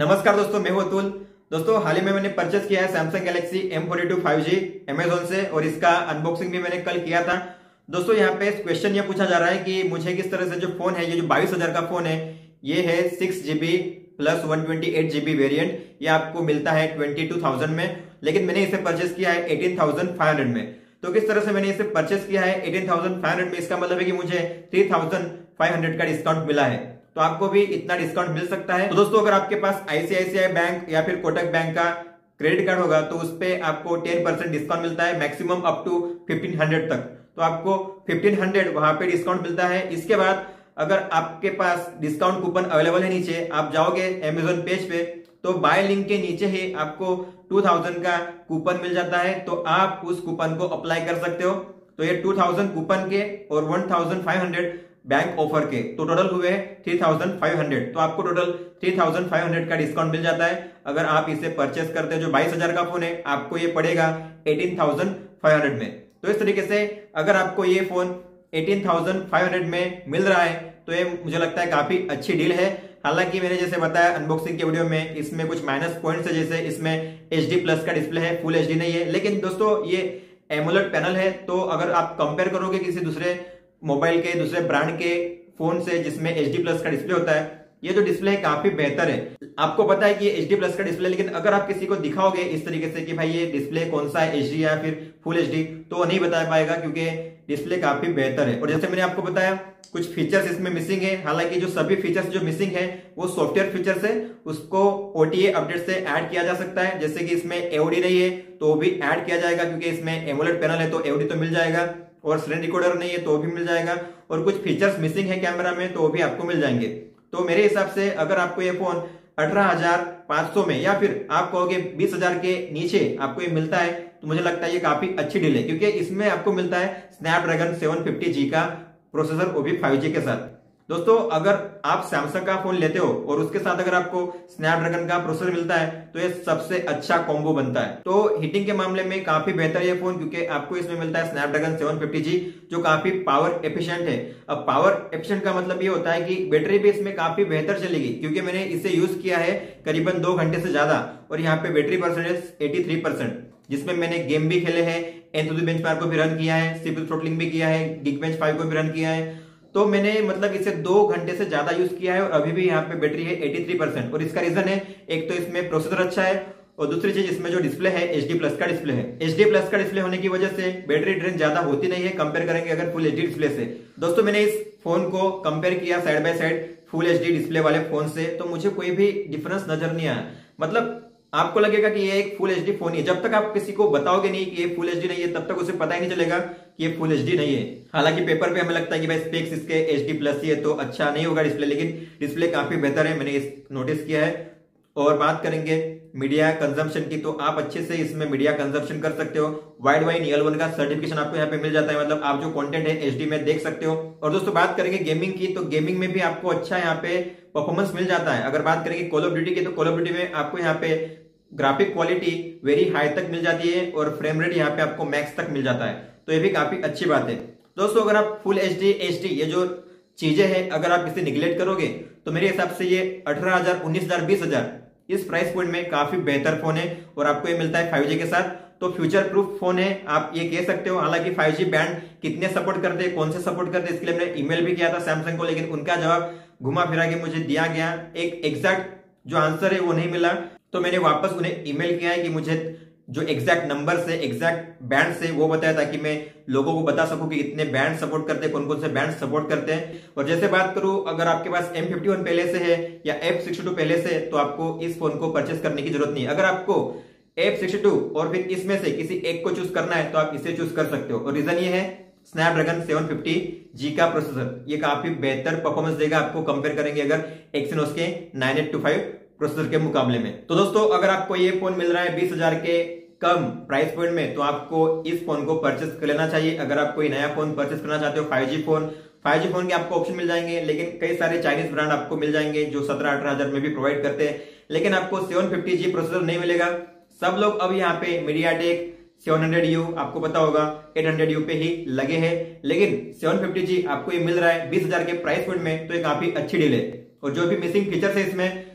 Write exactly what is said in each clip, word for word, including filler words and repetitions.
नमस्कार दोस्तों, मैं हूं अतुल। दोस्तों हाल ही में मैंने परचेस किया है Samsung Galaxy M forty two five G Amazon से और इसका अनबॉक्सिंग भी मैंने कल किया था। दोस्तों यहाँ पे क्वेश्चन ये पूछा जा रहा है कि मुझे किस तरह से जो फोन है, ये जो बाईस हजार का फोन है, ये है six GB plus one twenty eight GB variant, ये आपको मिलता है ट्वेंटी टू थाउजेंड में, लेकिन मैंने इसे परचेस किया है एटीन थाउजेंड फाइव हंड्रेड में। तो किस तरह से मैंने इसे परचेस किया है एटीन थाउजेंड फाइव हंड्रेड में, इसका मतलब है कि मुझे थ्री थाउजेंड फाइव हंड्रेड का डिस्काउंट मिला है। तो आपको भी इतना डिस्काउंट मिल सकता है। तो दोस्तों अगर आपके पास आईसीआईसीआई बैंक या फिर कोटक बैंक का क्रेडिट कार्ड होगा तो उस पे आपको टेन परसेंट डिस्काउंट मिलता है, maximum up to fifteen hundred तक। तो आपको फिफ्टीन हंड्रेड वहां पे डिस्काउंट मिलता है। इसके बाद अगर आपके पास डिस्काउंट कूपन अवेलेबल है, नीचे आप जाओगे अमेजोन पेज पे तो बाय लिंक के नीचे ही आपको टू थाउजेंड का कूपन मिल जाता है, तो आप उस कूपन को अप्लाई कर सकते हो। तो ये टू थाउजेंड कूपन के और one thousand five hundred bank offer के, तो टोटल हुए थ्री थाउजेंड फाइव हंड्रेड। तो आपको total three thousand five hundred का डिस्काउंट मिल जाता है अगर आप इसे परचेस करते हो। जो बाईस हजार का फोन है आपको ये पड़ेगा एटीन थाउजेंड फाइव हंड्रेड में। तो इस तरीके से अगर आपको ये phone eighteen thousand five hundred में मिल रहा है तो ये मुझे लगता है काफी अच्छी डील है। हालांकि मैंने जैसे बताया अनबॉक्सिंग के वीडियो में, इसमें कुछ माइनस पॉइंट्स है, जैसे इसमें एच डी प्लस का डिस्प्ले है, फुल एच डी नहीं है। लेकिन दोस्तों ये एमोलेड पैनल है, तो अगर आप कंपेयर करोगे किसी दूसरे मोबाइल के दूसरे ब्रांड के फोन से जिसमें एच डी प्लस का डिस्प्ले होता है, ये जो डिस्प्ले है काफी बेहतर है। आपको पता है कि ये एच डी प्लस का डिस्प्ले, लेकिन अगर आप किसी को दिखाओगे इस तरीके से कि भाई ये डिस्प्ले कौन सा है, एच डी या फिर फुल एच डी, तो वो नहीं बता पाएगा क्योंकि डिस्प्ले काफी बेहतर है। और जैसे मैंने आपको बताया कुछ फीचर्स इसमें मिसिंग है। हालांकि जो सभी फीचर्स जो मिसिंग है वो सॉफ्टवेयर फीचर्स है, उसको ओटीए अपडेट से ऐड किया जा सकता है। जैसे कि इसमें एओडी नहीं है तो वो भी ऐड किया जाएगा, क्योंकि इसमें एमोलेड पैनल है तो एओडी तो मिल जाएगा, और स्क्रीन रिकॉर्डर नहीं है तो भी मिल जाएगा, और कुछ फीचर्स मिसिंग है कैमरा में तो वो भी आपको मिल जाएंगे। तो मेरे हिसाब से अगर आपको ये फोन अठारह हजार पांच सौ में या फिर आप कहोगे बीस हजार के नीचे आपको ये मिलता है तो मुझे लगता है ये काफी अच्छी डील है, क्योंकि इसमें आपको मिलता है स्नैपड्रैगन सेवन फिफ्टी जी का प्रोसेसर, वो भी फाइव जी के साथ। दोस्तों अगर आप सैमसंग का फोन लेते हो और उसके साथ अगर आपको स्नैपड्रैगन का प्रोसेसर मिलता है तो ये सबसे अच्छा कॉम्बो बनता है। तो हीटिंग के मामले में काफी बेहतर है फोन, क्योंकि आपको इसमें मिलता है स्नैपड्रैगन सेवन फिफ्टी जी जो काफी पावर एफिशिएंट है। अब पावर एफिशिएंट का मतलब ये होता है कि बैटरी भी इसमें काफी बेहतर चलेगी, क्योंकि मैंने इसे यूज किया है करीबन दो घंटे से ज्यादा, और यहाँ पे battery percentage eighty three percent, जिसमें मैंने गेम भी खेले हैं, एंथुसी बेंचमार्क को भी रन किया है, सीपीयू थ्रॉटलिंग भी किया है, गिगबेंच फाइव को भी रन किया है। तो मैंने मतलब इसे दो घंटे से ज्यादा यूज किया है और अभी भी यहाँ पे बैटरी है एटी थ्री परसेंट। और इसका रीजन है, एक तो इसमें प्रोसेसर अच्छा है और दूसरी चीज इसमें जो डिस्प्ले है एच डी प्लस का डिस्प्ले है। एच डी प्लस का डिस्प्ले होने की वजह से बैटरी ड्रेन ज्यादा होती नहीं है कंपेयर करेंगे अगर फुल एच डी डिस्प्ले से। दोस्तों मैंने इस फोन को कंपेयर किया side by side full H D display वाले फोन से, तो मुझे कोई भी डिफरेंस नजर नहीं आया। मतलब आपको लगेगा कि ये एक फुल एचडी फोन है, जब तक आप किसी को बताओगे नहीं कि ये फुल एचडी नहीं है तब तक उसे पता ही नहीं चलेगा कि ये फुल एचडी नहीं है। हालांकि पेपर पे हमें लगता है कि भाई स्पेक्स इसके एचडी प्लस ही है तो अच्छा नहीं होगा डिस्प्ले, लेकिन डिस्प्ले काफी बेहतर है, मैंने इस नोटिस किया है। और बात करेंगे मीडिया कंजम्पशन की, तो आप अच्छे से इसमें मीडिया कंजम्पशन कर सकते हो। वाइड वाइन एल वन का सर्टिफिकेशन आपको यहाँ पे मिल जाता है, मतलब आप जो कंटेंट है एचडी में देख सकते हो। और दोस्तों बात करेंगे गेमिंग की, तो गेमिंग में भी आपको अच्छा यहाँ पे परफॉर्मेंस मिल जाता है। अगर बात करेंगे कॉल ऑफ ड्यूटी की, तो कॉल ऑफ ड्यूटी में आपको यहाँ पे ग्राफिक क्वालिटी वेरी हाई तक मिल जाती है और फ्रेम रेट यहाँ पे आपको मैक्स तक मिल जाता है, तो ये भी काफी अच्छी बात है। दोस्तों अगर आप full H D H D ये जो चीजें हैं अगर आप इसे निगलेक्ट करोगे तो मेरे हिसाब से ये अठारह हजार उन्नीस हजार बीस हजार इस प्राइस पॉइंट में काफी बेहतर फोन है, और आपको ये मिलता है फाइव जी के साथ, तो फ्यूचर प्रूफ फोन है आप ये कह सकते हो। हालांकि फाइव जी बैंड कितने सपोर्ट करते हैं, कौन से सपोर्ट करते हैं, इसके लिए मैंने ईमेल भी किया था सैमसंग को, लेकिन उनका जवाब घुमा फिरा के मुझे दिया गया, एक एग्जैक्ट जो आंसर है वो नहीं मिला। तो मैंने वापस उन्हें ईमेल किया है कि मुझे जो एग्जैक्ट नंबर से एग्जैक्ट बैंड से वो बताया, ताकि मैं लोगों को बता सकूं कि इतने बैंड सपोर्ट करते हैं, कौन कौन से बैंड सपोर्ट करते हैं। और जैसे बात करूं अगर आपके पास एम फिफ्टी वन पहले से है या एफ सिक्सटी टू पहले से, तो आपको इस फोन को परचेस करने की जरूरत नहीं। अगर आपको एफ सिक्सटी टू और फिर इसमें से किसी एक को चूज करना है तो आप इसे चूज कर सकते हो। और रीजन ये है स्नैपड्रैगन सेवन फिफ्टी जी का प्रोसेसर, ये काफी बेहतर परफॉर्मेंस देगा आपको कंपेयर करेंगे अगर एक्सिनोस के nine eight two five processor के मुकाबले में। तो दोस्तों अगर आपको ये फोन मिल रहा है बीस हजार के कम प्राइस पॉइंट में तो आपको इस फोन को परचेस कर लेना चाहिए। अगर आप कोई नया फोन परचेस करना चाहते हो five G phone, five G phone के आपको ऑप्शन मिल जाएंगे, लेकिन कई सारे चाइनीज ब्रांड आपको मिल जाएंगे जो सत्रह अठारह हजार में भी प्रोवाइड करते हैं, लेकिन आपको सेवन फिफ्टी जी प्रोसेसर नहीं मिलेगा। सब लोग अब यहाँ पे मीडियाटेक सेवन हंड्रेड यू आपको पता होगा एट हंड्रेड यू पे ही लगे हैं, लेकिन सेवन फिफ्टी जी आपको ये मिल रहा है बीस हजार के प्राइस पॉइंट में, तो ये काफी अच्छी डील है। और जो भी मिसिंग फीचर्स है इसमें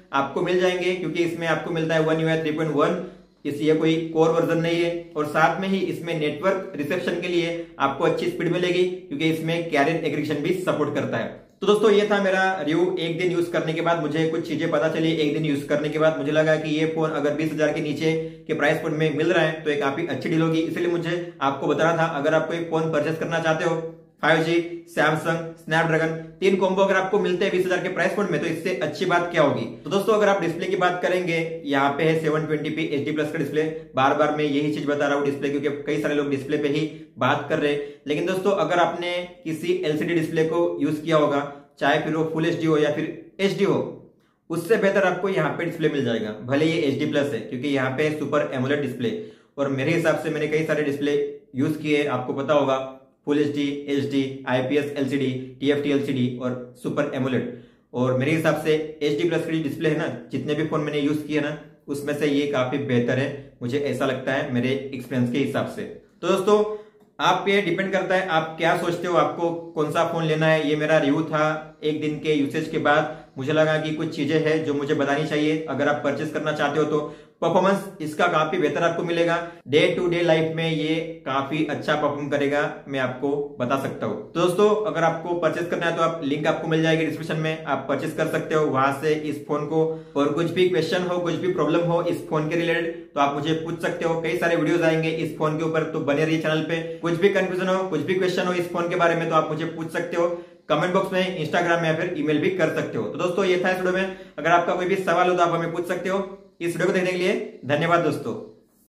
आपको मिल जाएंगे, क्योंकि इसमें आपको मिलता है One UI three point one, इस ये कोई कोर वर्जन नहीं है। और साथ में ही इसमें नेटवर्क रिसेप्शन के लिए आपको अच्छी स्पीड मिलेगी, क्योंकि इसमें कैरियर एग्रीगेशन भी सपोर्ट करता है। तो दोस्तों ये था मेरा रिव्यू। एक दिन यूज करने के बाद मुझे कुछ चीजें पता चली। एक दिन यूज करने के बाद मुझे लगा कि ये फोन अगर बीस हजार के नीचे के प्राइस पॉइंट में मिल रहा है तो एक काफी अच्छी डील होगी, इसलिए मुझे आपको बताना था। अगर आप कोई फोन परचेस करना चाहते हो, फाइव जी, सैमसंग, स्नैपड्रैगन, तीन कॉम्बो अगर आपको मिलते हैं बीस हजार के प्राइस पॉइंट में, तो इससे अच्छी बात क्या होगी। तो दोस्तों अगर आप डिस्प्ले की बात करेंगे, यहाँ पे है seven twenty P H D plus का डिस्प्ले। बार बार मैं यही चीज बता रहा हूँ डिस्प्ले, क्योंकि कई सारे लोग डिस्प्ले पे ही बात कर रहे हैं। लेकिन दोस्तों अगर आपने किसी एलसीडी डिस्प्ले को यूज किया होगा, चाहे फिर वो फुल एच डी हो या फिर एच डी हो, उससे बेहतर आपको यहाँ पे डिस्प्ले मिल जाएगा। भले ये एच डी प्लस है, क्योंकि यहाँ पे सुपर एमोलेड डिस्प्ले। और मेरे हिसाब से मैंने कई सारे डिस्प्ले यूज किए, आपको पता होगा, full H D, H D, IPS LCD, TFT LCD और सुपर एमोलेड। और मेरे हिसाब से एच डी प्लस की डिस्प्ले है ना, जितने भी फोन मैंने यूज किए ना, उसमें से ये काफी बेहतर है, मुझे ऐसा लगता है मेरे एक्सपीरियंस के हिसाब से। तो दोस्तों आप पे डिपेंड करता है आप क्या सोचते हो, आपको कौन सा फोन लेना है। ये मेरा रिव्यू था एक दिन के यूसेज के बाद। मुझे लगा कि कुछ चीजें हैं जो मुझे बतानी चाहिए। अगर आप परचेस करना चाहते हो तो परफॉर्मेंस इसका काफी बेहतर आपको मिलेगा। डे टू डे लाइफ में ये काफी अच्छा परफॉर्म करेगा, मैं आपको बता सकता हूँ। तो दोस्तों अगर आपको परचेस करना है तो आप लिंक आपको मिल जाएगी डिस्क्रिप्शन में, आप परचेस कर सकते हो वहां से इस फोन को। और कुछ भी क्वेश्चन हो, कुछ भी प्रॉब्लम हो इस फोन के रिलेटेड, तो आप मुझे पूछ सकते हो। कई सारे वीडियोस आएंगे इस फोन के ऊपर, तो बने रहिए चैनल पे। कुछ भी कंफ्यूजन हो, कुछ भी क्वेश्चन हो इस फोन के बारे में, तो आप मुझे पूछ सकते हो कमेंट बॉक्स में, इंस्टाग्राम में या फिर ईमेल भी कर सकते हो। तो दोस्तों ये था इस वीडियो में। अगर आपका कोई भी सवाल हो तो आप हमें पूछ सकते हो। इस वीडियो को देखने के लिए धन्यवाद दोस्तों।